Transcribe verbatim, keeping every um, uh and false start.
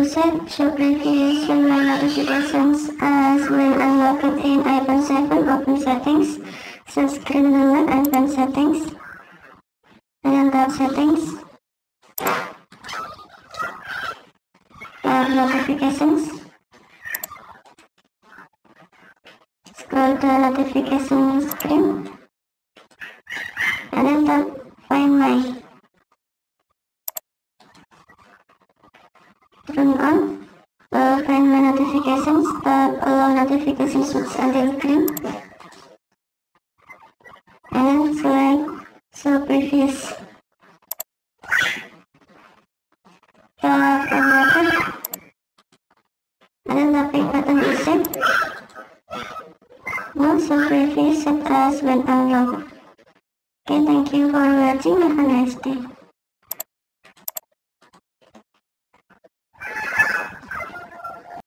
to set show previous my notifications as when unlocked in iPhone seven. Open settings, set screen limit, iPhone settings, and unlock settings, uh, notifications. Scroll to notification screen and then tap Find My. Turn on uh, Find My notifications. Tap Allow notifications switch until green and select Show Previous. Tap Unlock and then tap pick button to set. Now show previous set as when unlocked. Okay, thank you for